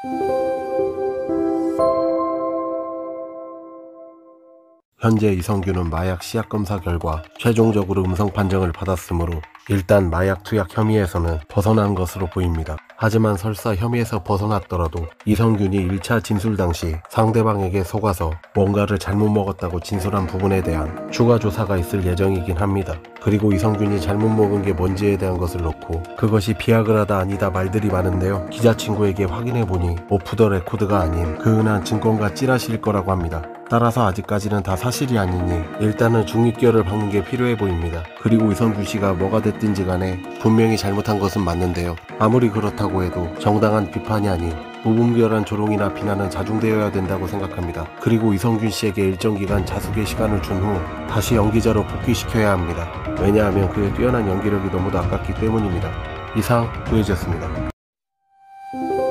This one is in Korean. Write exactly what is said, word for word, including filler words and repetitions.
현재 이성균은 마약 시약 검사 결과 최종적으로 음성 판정을 받았으므로 일단 마약 투약 혐의에서는 벗어난 것으로 보입니다. 하지만 설사 혐의에서 벗어났더라도 이성균이 일 차 진술 당시 상대방에게 속아서 뭔가를 잘못 먹었다고 진술한 부분에 대한 추가 조사가 있을 예정이긴 합니다. 그리고 이성균이 잘못 먹은 게 뭔지에 대한 것을 놓고 그것이 비아그라다 아니다 말들이 많은데요. 기자 친구에게 확인해보니 오프 더 레코드가 아닌 그 흔한 증권가 찌라시일 거라고 합니다. 따라서 아직까지는 다 사실이 아니니 일단은 중립결을 박는 게 필요해 보입니다. 그리고 이성균 씨가 뭐가 됐든지 간에 분명히 잘못한 것은 맞는데요. 아무리 그렇다고 해도 정당한 비판이 아닌 무분별한 조롱이나 비난은 자중되어야 된다고 생각합니다. 그리고 이성균 씨에게 일정 기간 자숙의 시간을 준 후 다시 연기자로 복귀시켜야 합니다. 왜냐하면 그의 뛰어난 연기력이 너무도 아깝기 때문입니다. 이상 구혜지였습니다.